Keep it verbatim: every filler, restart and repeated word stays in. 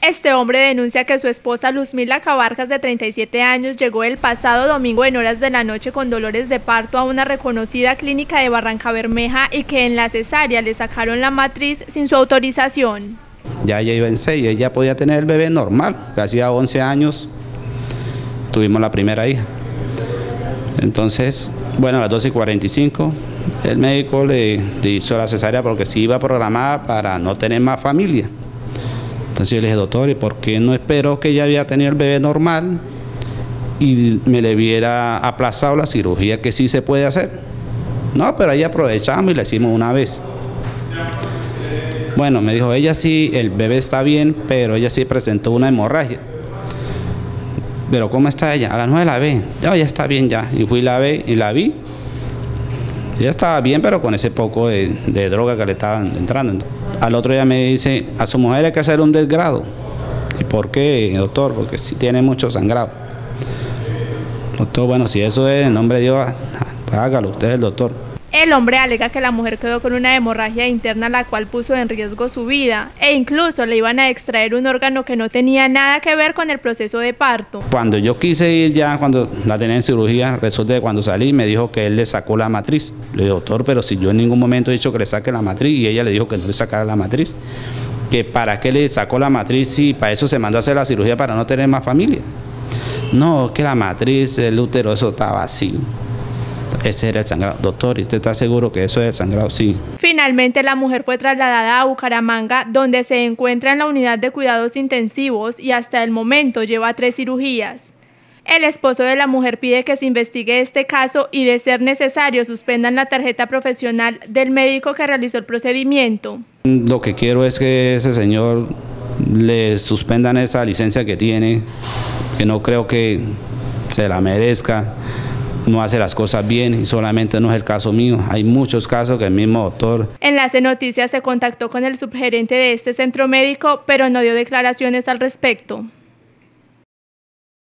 Este hombre denuncia que su esposa Luzmila Cabarcas, de treinta y siete años, llegó el pasado domingo en horas de la noche con dolores de parto a una reconocida clínica de Barrancabermeja y que en la cesárea le sacaron la matriz sin su autorización. Ya ella iba en seis, ella podía tener el bebé normal, que hacía once años tuvimos la primera hija. Entonces, bueno, a las doce y cuarenta y cinco el médico le, le hizo la cesárea porque sí iba programada para no tener más familia. Entonces yo le dije, doctor, ¿y por qué no esperó que ella había tenido el bebé normal y me le hubiera aplazado la cirugía que sí se puede hacer? No, pero ahí aprovechamos y la hicimos una vez. Bueno, me dijo, ella sí, el bebé está bien, pero ella sí presentó una hemorragia. Pero ¿cómo está ella? A las nueve la ve. Ya, ya está bien ya. Y fui y la ve y la vi. Ella estaba bien, pero con ese poco de, de droga que le estaban entrando. Al otro día me dice, a su mujer hay que hacer un desgrado. ¿Y por qué, doctor? Porque sí tiene mucho sangrado. Doctor, bueno, si eso es en nombre de Dios, pues hágalo, usted es el doctor. El hombre alega que la mujer quedó con una hemorragia interna, la cual puso en riesgo su vida, e incluso le iban a extraer un órgano que no tenía nada que ver con el proceso de parto. Cuando yo quise ir ya, cuando la tenía en cirugía, resulta que cuando salí me dijo que él le sacó la matriz. Le dije, doctor, pero si yo en ningún momento he dicho que le saque la matriz, y ella le dijo que no le sacara la matriz. Que para qué le sacó la matriz si para eso se mandó a hacer la cirugía para no tener más familia. No, que la matriz, el útero, eso estaba así. Ese era el sangrado. Doctor, ¿y usted está seguro que eso es el sangrado? Sí. Finalmente la mujer fue trasladada a Bucaramanga, donde se encuentra en la unidad de cuidados intensivos y hasta el momento lleva tres cirugías. El esposo de la mujer pide que se investigue este caso y, de ser necesario, suspendan la tarjeta profesional del médico que realizó el procedimiento. Lo que quiero es que ese señor le suspendan esa licencia que tiene, que no creo que se la merezca. No hace las cosas bien y solamente no es el caso mío. Hay muchos casos que el mismo doctor. Enlace Noticias se contactó con el subgerente de este centro médico, pero no dio declaraciones al respecto.